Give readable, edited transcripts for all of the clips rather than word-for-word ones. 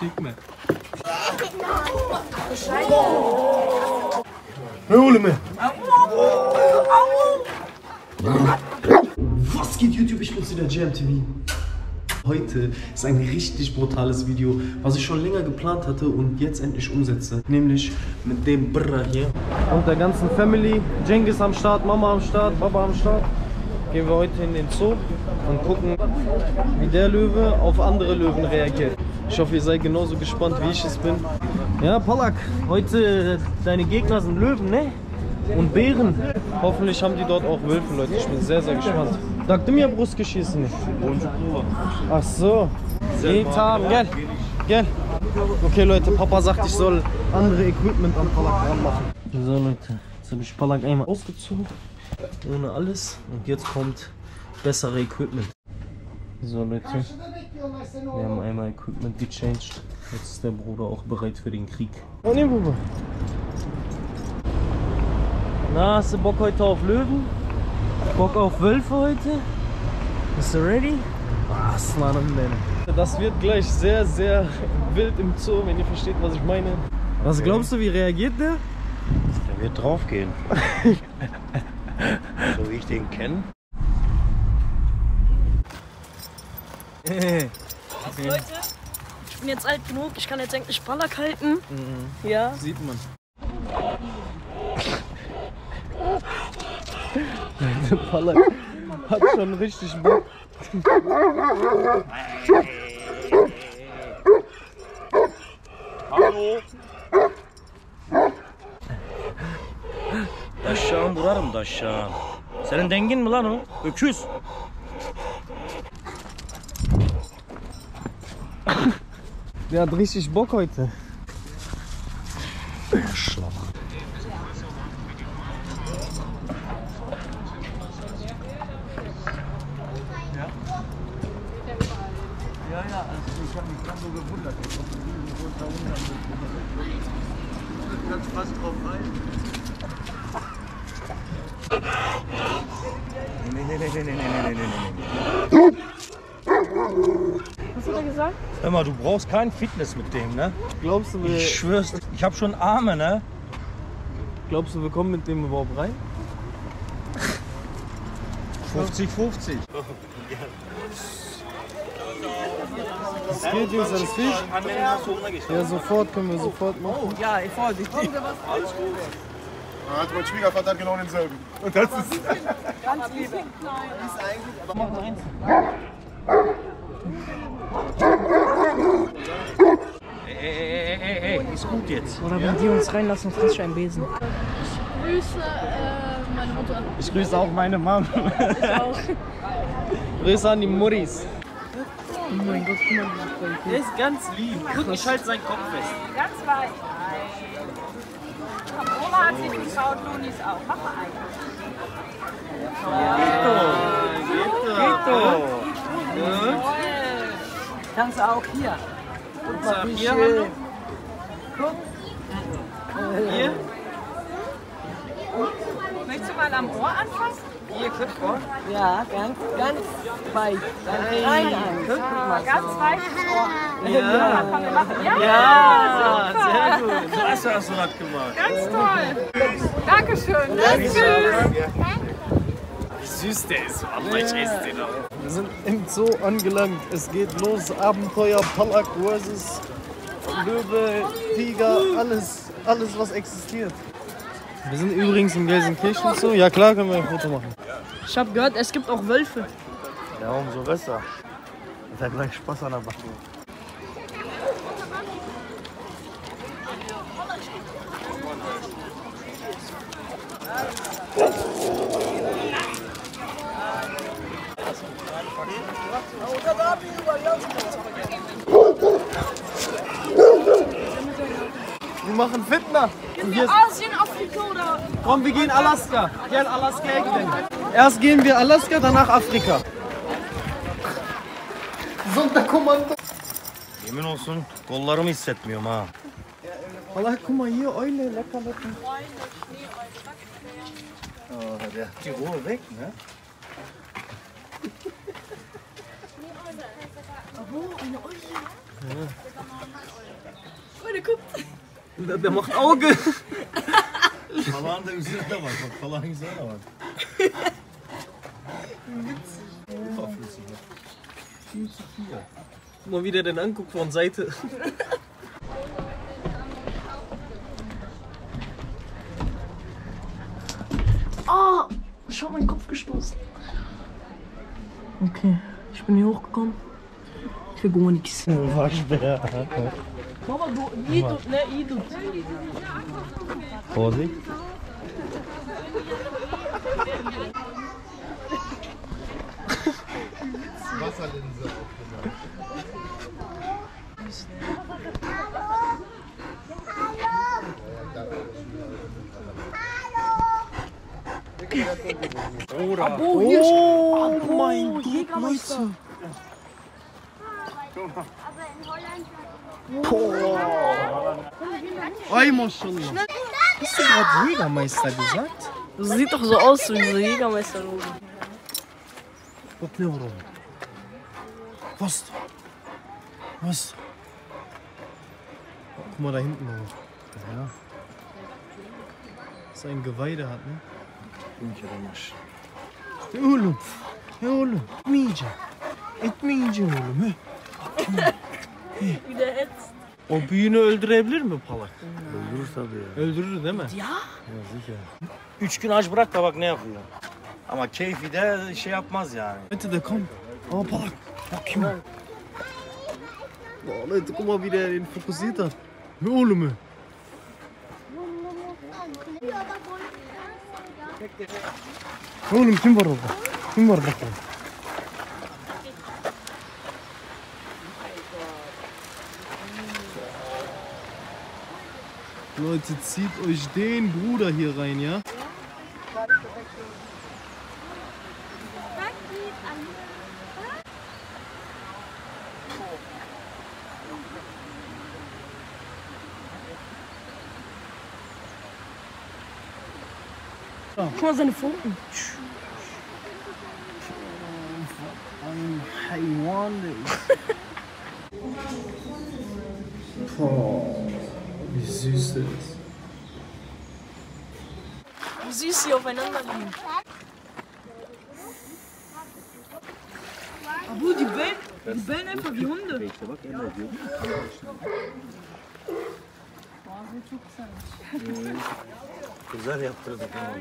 Schick mir. Hol mir! Was geht YouTube? Ich bin's wieder, JMTV. Heute ist ein richtig brutales Video, was ich schon länger geplant hatte und jetzt endlich umsetze. Nämlich mit dem Brrr hier. Und der ganzen Family. Cengiz am Start, Mama am Start, Papa am Start. Gehen wir heute in den Zoo und gucken, wie der Löwe auf andere Löwen reagiert. Ich hoffe, ihr seid genauso gespannt, wie ich es bin. Ja, Palak, heute deine Gegner sind Löwen, ne? Und Bären. Hoffentlich haben die dort auch Wölfe, Leute. Ich bin sehr, sehr gespannt. Tak ty mě brusky schießen. Ach so. Getan, gell? Gell? Okay, Leute, Papa sagt, ich soll andere Equipment am Palak ranmachen. So, Leute, jetzt habe ich Palak einmal ausgezogen. Ohne alles. Und jetzt kommt bessere Equipment. So, Leute. Wir haben einmal Equipment gechanged. Jetzt ist der Bruder auch bereit für den Krieg. Oh ne, Bube. Na, hast du Bock heute auf Löwen? Bock auf Wölfe heute? Bist du ready? Was, Mann, das wird gleich sehr, sehr wild im Zoo, wenn ihr versteht, was ich meine. Was glaubst du, wie reagiert der? Der wird draufgehen. So wie ich den kenne. Leute, ich bin jetzt alt genug, ich kann jetzt endlich Palak halten. Mhm. Ja. Sieht man. Der Palak hat schon richtig Bock. Hallo. Aşağı vurarım da aşağı. Senin dengin mi lan o? Öküz. Der hat richtig Bock heute. Schlau. Ja, also ich habe mich gerade so gewundert. Ich hoffe, die sind da unten. Ganz fast drauf rein. Was hat er gesagt? Hör mal, du brauchst kein Fitness mit dem, ne? Glaubst du, Ich schwör's, ich habe schon Arme, ne? glaubst du, wir kommen mit dem überhaupt rein? 50-50. Das geht jetzt, alles fit? Ja, sofort können wir sofort machen. Ja, ich vorsichtig. Alles gut. Also mein Schwiegervater hat genau denselben. Und das ist Ganz lieb. Mach mal eins. Ey, ist gut jetzt. Oder wenn die uns reinlassen, frisst ein Besen. Ich grüße meine Mutter. Ich grüße auch meine Mom. Ich auch. Grüße an die Muttis. Oh mein Gott, guck mal. Der ist ganz lieb. Guck, ich halte seinen Kopf fest. Ganz weit. Oma hat sich geschaut, Lunis auch. Mach mal einen. Geht doch. Kannst du auch hier. Guck mal, wie schön. Hier? Möchtest du mal am Ohr anfassen? Hier, guck mal. Ja, ganz weit. Rein. Guck mal. Ganz weit ins Ohr. Ja. Komm, wir machen. Ja, Ja, super. sehr gut. Klasse hast du das gemacht. Ganz toll. Dankeschön. Tschüss. Wie süß der ist. Allah, ich esse den auch. Wir sind im Zoo angelangt. Es geht los. Abenteuer Palak versus Löwe, Tiger, alles was existiert. Wir sind übrigens im Gelsenkirchen Zoo. Ja klar, können wir ein Foto machen. Ich habe gehört, es gibt auch Wölfe. Ja, umso besser. Hat er gleich Spaß an der Backe. Wir machen Fitner. Und hier ist, Asien, Afrika oder? komm, wir gehen Alaska. Gel Alaska'ya gidelim. Erst gehen wir Alaska, danach Afrika. Sonderkommando. Yemin olsun kollarımı hissetmiyorum ha. Allah, guck mal hier, Eule, lecker, lecker. Oh, der hat die Ruhe weg, ne? Oh, eine Eule. Der macht Auge. Falan da üzerinde var. Bak falan üzerinde var. Guck mal, wie der denn anguckt von Seite. Oh, ich hab meinen Kopf gestoßen. Okay, ich bin hier hochgekommen. Ich will gar nichts. Mama, du, idut, ne, idut. Vorsicht. Wasserlinse. Abo, hier ist... Oh mein Gott, Jägermeister. Ey, Maschallah. Hast du gerade Jägermeister gesagt? Das sieht doch so aus, wie diese Jägermeister-Logo. Guck mir warum. Was? Was? Oh, guck mal da hinten hoch. Ja. Was ein Geweih der hat, ne? Oğlum. Oğlum. Gitmeyeceğim. Etmeyeceğim oğlum. Wie der ätzt. O büyüğünü öldürebilir mi Palak? Öldürür tabii ya. Öldürür değil mi? Ja? Ya sicher. 3 gün aç bırak da bak ne yapıyor. Ama keyfi de şey yapmaz yani. Hadi de komm. Aa Palak. Bak kim? Boah, Leute, guck mal, wie der ihn fokussiert hat. Ne oğlum? Oğlum kim var orada? Kim var bakalım? Leute, zieht euch den Bruder hier rein, ja? Guck mal seine Pfoten. Ein Haiwan, Boah, wie süß der ist. Wie süß sie aufeinander liegen. Abu, die bellen einfach wie Hunde. Güzel yaptırdık ama.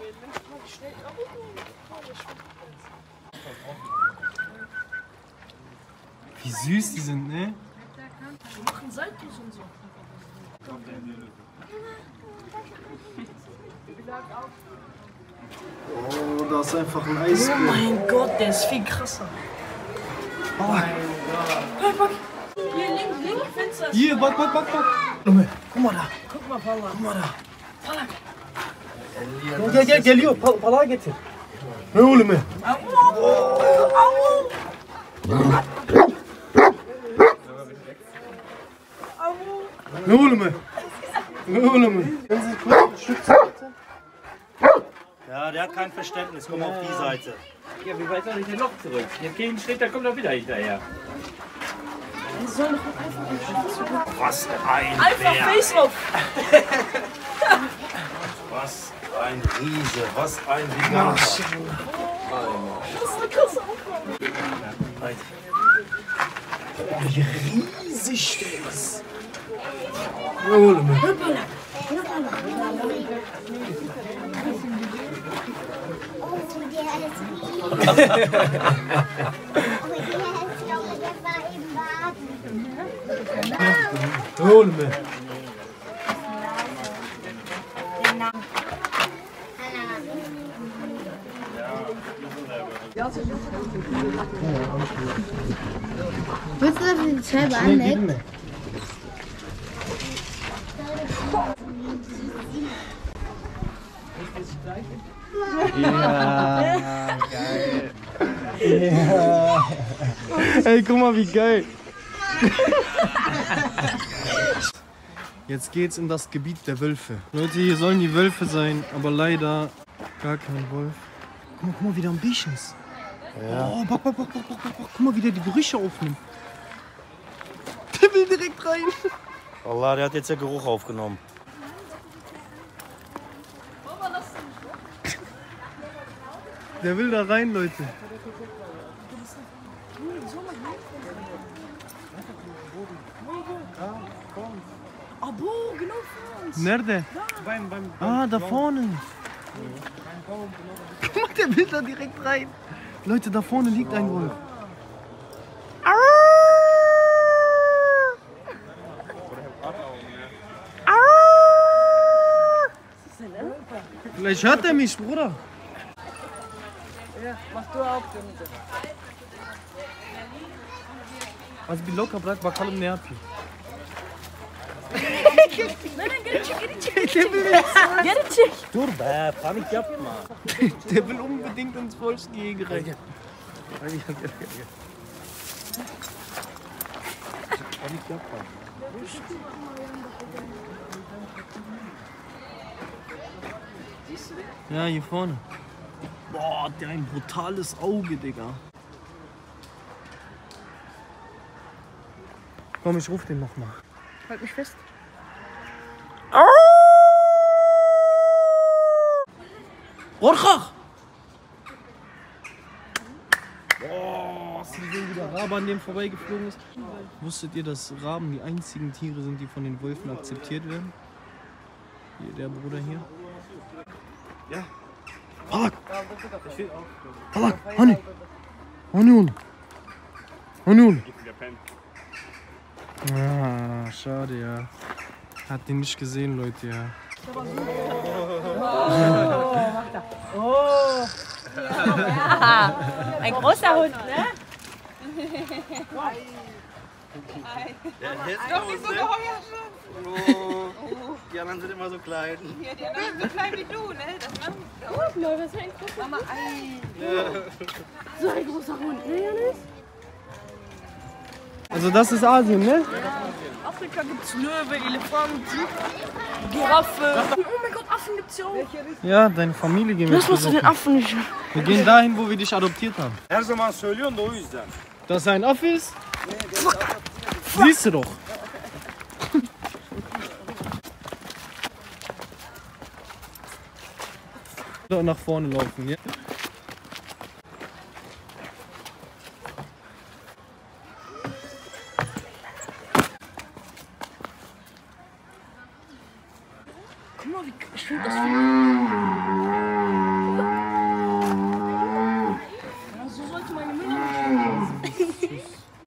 Wie süß die sind, ne? Die machen Saltos und so. Oh, da ist einfach ein Oh Eisbär. mein Gott, der ist viel krasser. Oh. Hey, guck. Hier links, Fenster. Hier, bak. Guck mal da. Guck mal, Paula. Guck mal da. Gel, geliyor. Palağı getir. Ne oğlum? Ne oğlum? Ne oğlum? Ja, der hat kein Verständnis. Komm auf die Seite. Ja, wie weit soll ich denn noch zurück? Jetzt geh einen Schritt, dann kommt er wieder hinterher. Die sollen doch einfach Was ein Einfach Bär. Face-Off. Was ein Riese. Was ein Gigant. Das ist eine krasse Aufgabe. Oh, wie riesig der ist. Ne oğlum? Ne oğlum? Willst du, dass ich die Scheibe anlege? Ja, geil. Ja. Ey, guck mal, wie geil. Jetzt geht's in das Gebiet der Wölfe. Leute, hier sollen die Wölfe sein, aber leider gar kein Wolf. Guck mal, wie der am Bischen ist. Ja. Oh, bock. Guck mal, wie der die Gerüche aufnimmt. Der will direkt rein. Allah, der hat jetzt der Geruch aufgenommen. Der will da rein, Leute. Abo, genau vor uns. Nerede? Ah, da vorne. Guck mal, der will da direkt rein. Leute, da vorne liegt ein Wolf. Vielleicht hört er mich, Bruder. Mach du auch, bitte. Az bir loka bırak bakalım ne yapıyor. Geri çek. Dur be, panik yapma. Der will unbedingt ins Volksgehege rein. Panik yapma. Ja, hier vorne. Boah, der hat ein brutales Auge, Digga. Komm, ich ruf den nochmal. Halt mich fest. Orchach! Boah, hast du gesehen, wie der Rabe an dem vorbeigeflogen ist? Wusstet ihr, dass Raben die einzigen Tiere sind, die von den Wölfen akzeptiert werden? Hier, der Bruder hier. Ja. Palak! Palak! Hani! Hani oğlum! Hani oğlum! Ah, schade, ja. Hat den nicht gesehen, Leute, ja. Oh. Ein großer Hund, ne? Doch nicht so geheuer schon. Die anderen sind immer so klein. Ja, die anderen sind so klein wie du, ne? Das machen Guck mal, was für ein großer Mama, ei. So ein großer Hund, ne, Janis? Also das ist Asien, ne? Afrika gibt's Löwe, Elefant, Giraffe. Oh mein Gott, Affen gibt's ja auch. Ja, deine Familie gehen wir Das musst du den besuchen. Affen nicht. Wir gehen dahin, wo wir dich adoptiert haben. Her zaman söylüyorsun da o yüzden. Dass er ein Affe ist? Siehst du doch. So, nach vorne laufen, ja? Guck mal, wie schön das Ja, so sollte meine Mutter nicht.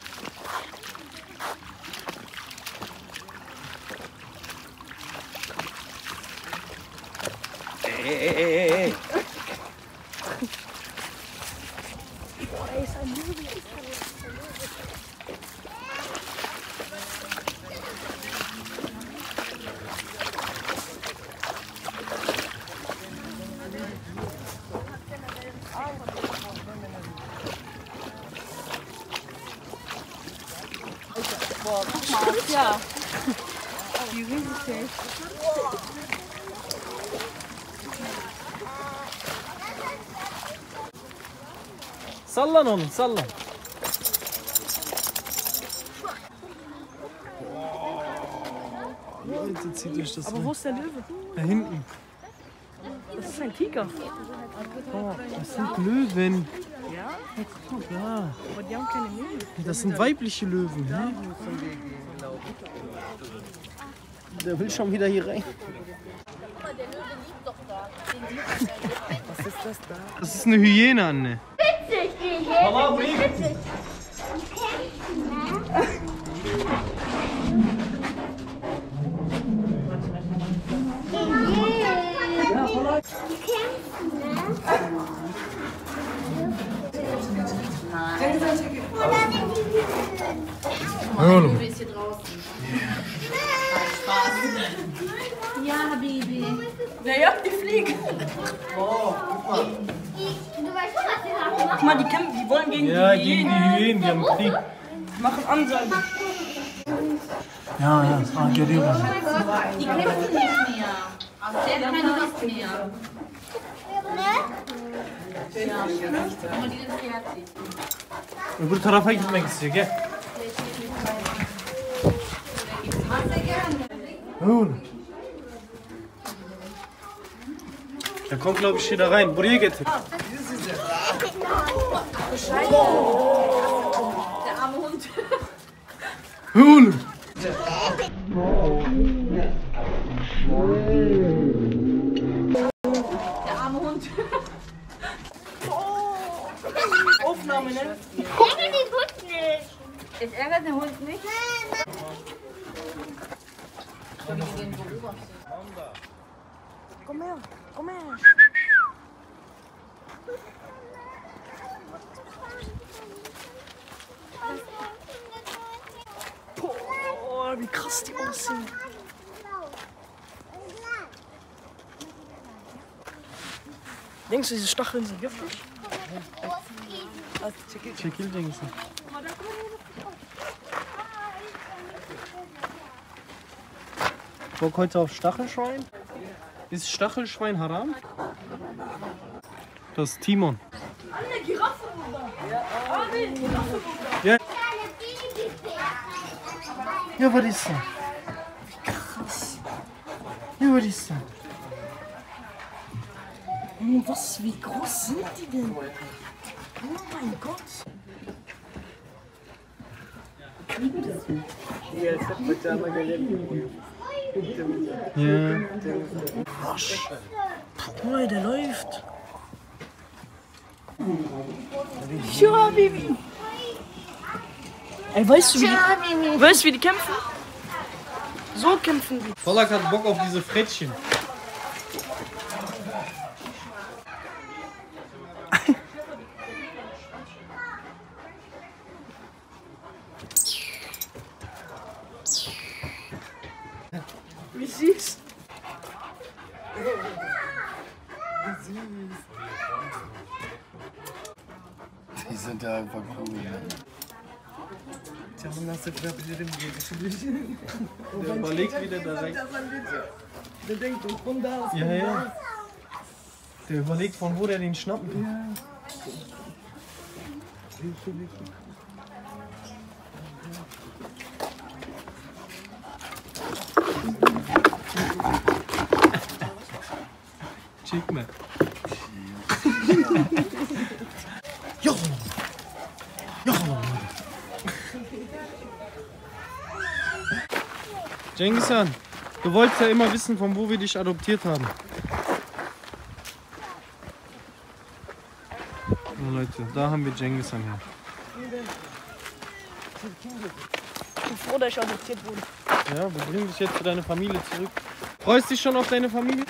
Ey. Ja. Die riesig. Sallan oğlum, sallan. Leute, zieht euch das Aber rein. wo ist der Löwe? Da hinten. Das ist ein Tiger. Oh, das sind Löwen. Ja? Ja, Aber die haben keine Löwen. das sind weibliche Löwen. Ne? Der will schon wieder hier rein. Was ist das da? Das ist eine Hyäne, Anne. Mama, bring. Du bist hier draußen. Spaß. Ja, Habibi. Naja, die fliegen. Du weißt schon, was die haben. Guck mal, die wollen gegen Ja, die gegen Hyänen. die Hyänen, die haben Krieg. Die machen Ansagen. Ja, gerieben. Die kämpfen nicht mehr. Der hat keine Lust mehr. Ja, guck mal, die ist fertig. Öbür tarafa gitmek istiyor, gel. Sehr gerne. Der kommt, glaube ich, hier da rein. Buraya getir. Der arme Hund. Oğlum. Der arme Hund. Aufnahme, ne? Ich ärgere den Hund nicht. Komm her, komm her. Boah, wie krass die aussehen. Denkst du, diese Stacheln sind giftig? Çekil Cengiz'im. Bock heute auf Stachelschwein? Ist Stachelschwein haram? Das ist Timon. Anne, Giraffe, Bruder. Anne, Giraffe, Bruder. Ja. Ja, was ist das? Krass. Ja, was ist das? Wie groß sind die denn? Oh mein Gott. Ja. Arsch. Boah, der läuft. Ja, Baby. Ey, weißt du, wie die kämpfen? So kämpfen die. Polak hat Bock auf diese Frettchen. Wie süß. Die sind ja einfach cool. Der überlegt wieder da rein. Der denkt, von da aus. Ja, ja. Der überlegt, von wo der den schnappen kann. Check mal. Jo! Jo! Cengizhan, du wolltest ja immer wissen, von wo wir dich adoptiert haben. Oh, Leute, da haben wir Cengizhan her. Ich bin froh, dass ich adoptiert wurde. Ja, wir bringen dich jetzt zu deiner Familie zurück. Freust dich schon auf deine Familie?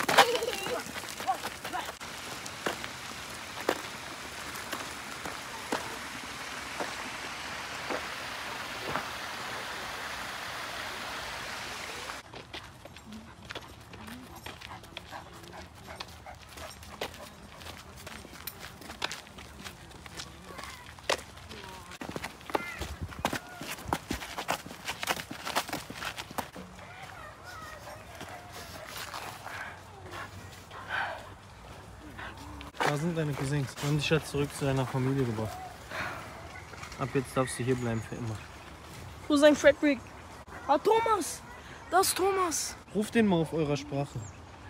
Da sind deine Cousins. Wir haben dich jetzt zurück zu deiner Familie gebracht. Ab jetzt darfst du hier bleiben für immer. Wo ist ein Frederick? Ah, Thomas! Das ist Thomas! Ruf den mal auf eurer Sprache.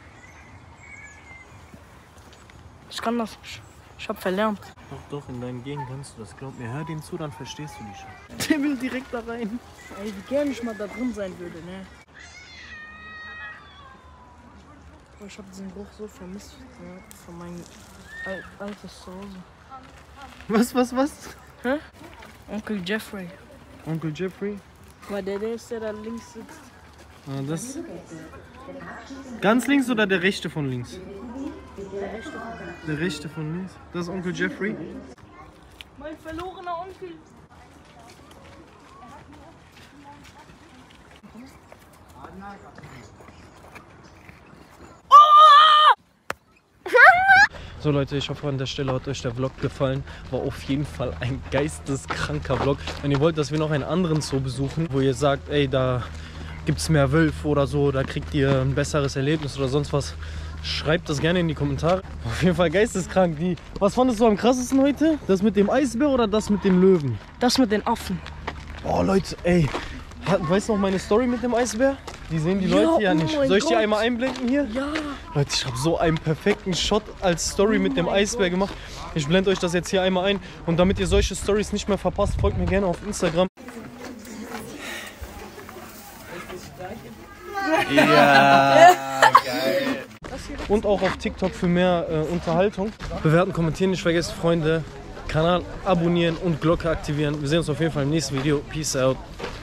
Ich kann das nicht. Ich hab verlernt. Doch, in deinen Gegend kannst du das. Glaub mir, hör den zu, dann verstehst du dich schon. Der will direkt da rein. Ey, wie gerne ich mal da drin sein würde, ne? Aber ich hab diesen Geruch so vermisst, ne? Von meinem altes Zuhause. Was? Hä? Onkel Jeffrey. Onkel Jeffrey? Weil der ist, der da links sitzt. Ah, das. Ganz links oder der rechte von links? Der rechte. Der rechte von links? Das ist Onkel Jeffrey? Mein verlorener Onkel. So Leute, ich hoffe an der Stelle hat euch der Vlog gefallen. War auf jeden Fall ein geisteskranker Vlog. Wenn ihr wollt, dass wir noch einen anderen Zoo besuchen, wo ihr sagt, ey, da gibt es mehr Wölfe oder so, da kriegt ihr ein besseres Erlebnis oder sonst was, schreibt das gerne in die Kommentare. Auf jeden Fall geisteskrank. Was fandest du am krassesten heute? Das mit dem Eisbär oder das mit dem Löwen? Das mit den Affen. Oh Leute, ey, weißt du noch meine Story mit dem Eisbär? Die sehen die Ja, Leute ja oh nicht. mein Soll ich die Gott. einmal einblenden hier? Ja. Leute, ich habe so einen perfekten Shot als Story mit dem Eisbär gemacht. Ich blende euch das jetzt hier einmal ein. Und damit ihr solche Stories nicht mehr verpasst, folgt mir gerne auf Instagram. Ja, geil. Und auch auf TikTok für mehr Unterhaltung. Bewerten, kommentieren nicht vergessen, Freunde. Kanal abonnieren und Glocke aktivieren. Wir sehen uns auf jeden Fall im nächsten Video. Peace out.